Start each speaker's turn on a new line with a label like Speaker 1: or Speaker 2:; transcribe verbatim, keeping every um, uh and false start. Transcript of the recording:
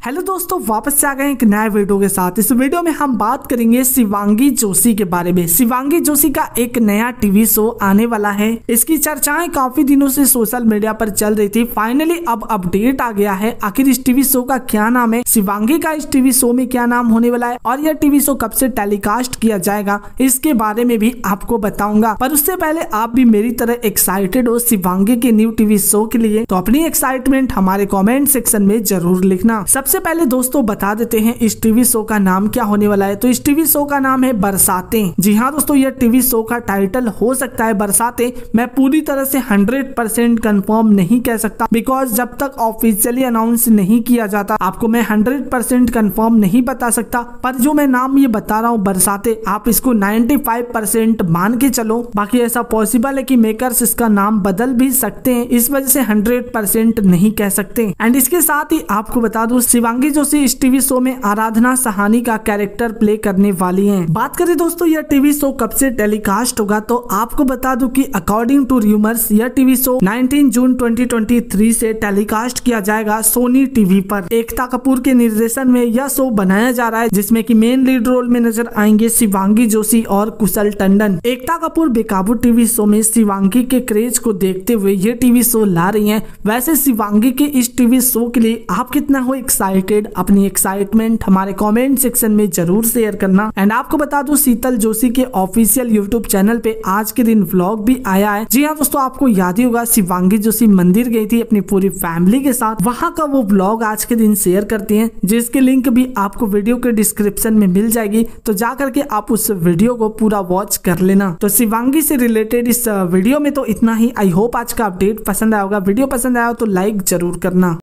Speaker 1: Hello दोस्तों, वापस से आ गए एक नए वीडियो के साथ। इस वीडियो में हम बात करेंगे शिवांगी जोशी के बारे में। शिवांगी जोशी का एक नया टीवी शो आने वाला है। इसकी चर्चाएं काफी दिनों से सोशल मीडिया पर चल रही थी। फाइनली अब अपडेट आ गया है। आखिर इस टीवी शो का क्या नाम है, शिवांगी का इस टीवी शो में क्या नाम होने वाला है और यह टीवी शो कब से टेलीकास्ट किया जाएगा, इसके बारे में भी आपको बताऊंगा। पर उससे पहले आप भी मेरी तरह एक्साइटेड हो शिवांगी के न्यू टीवी शो के लिए, तो अपनी एक्साइटमेंट हमारे कॉमेंट सेक्शन में जरूर लिखना। सबसे पहले दोस्तों बता देते हैं इस टीवी शो का नाम क्या होने वाला है। तो इस टीवी शो का नाम है बरसातें। जी हाँ दोस्तों, यह टीवी शो का टाइटल हो सकता है बरसातें। मैं पूरी तरह से हंड्रेड परसेंट कंफर्म नहीं कह सकता, बिकॉज जब तक ऑफिशियली अनाउंस नहीं किया जाता आपको मैं हंड्रेड परसेंट कंफर्म नहीं बता सकता। पर जो मैं नाम ये बता रहा हूँ बरसातें, आप इसको नाइन्टी फाइव परसेंट मान के चलो। बाकी ऐसा पॉसिबल है कि मेकर्स इसका नाम बदल भी सकते हैं, इस वजह से हंड्रेड परसेंट नहीं कह सकते। एंड इसके साथ ही आपको बता दूं शिवांगी जोशी इस टीवी शो में आराधना सहानी का कैरेक्टर प्ले करने वाली हैं। बात करें दोस्तों यह टीवी शो कब से टेलीकास्ट होगा, तो आपको बता दूं कि अकॉर्डिंग टू रूमर्स यह TV show nineteen June twenty twenty three से टेलीकास्ट किया जाएगा सोनी टीवी पर। एकता कपूर के निर्देशन में यह शो बनाया जा रहा है, जिसमें कि मेन लीड रोल में नजर आएंगे शिवांगी जोशी और कुशल टंडन। एकता कपूर बेकाबू टीवी शो में शिवांगी के क्रेज को देखते हुए ये टीवी शो ला रही हैं। वैसे शिवांगी के इस टीवी शो के लिए आप कितना हो एक्साइटेड, अपनी एक्साइटमेंट हमारे कमेंट सेक्शन में जरूर शेयर करना। एंड आपको बता दूं शीतल जोशी के ऑफिशियल यूट्यूब चैनल पे आज के दिन व्लॉग भी आया है। जी हाँ दोस्तों, आपको याद ही होगा शिवांगी जोशी मंदिर गई थी अपनी पूरी फैमिली के साथ, वहां का वो व्लॉग आज के दिन शेयर करती हैं, जिसकी लिंक भी आपको वीडियो के डिस्क्रिप्शन में मिल जाएगी। तो जा करके आप उस वीडियो को पूरा वॉच कर लेना। तो शिवांगी से रिलेटेड इस वीडियो में तो इतना ही। आई होप आज का अपडेट पसंद आया होगा। वीडियो पसंद आया हो तो लाइक जरूर करना।